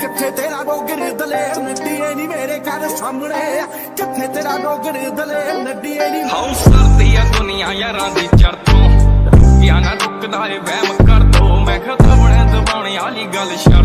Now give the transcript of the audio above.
किथे तेरा डोगर दलेर नड्डीए नी मेरे घर सामने, किथे तेरा डोगर दलेर नड्डीए नी। हाउस करती है दुनिया यारां दी चढ़ तो, या ना रुकदा है वहम कर दो। मैं खत्म दबाने वाली गल छड़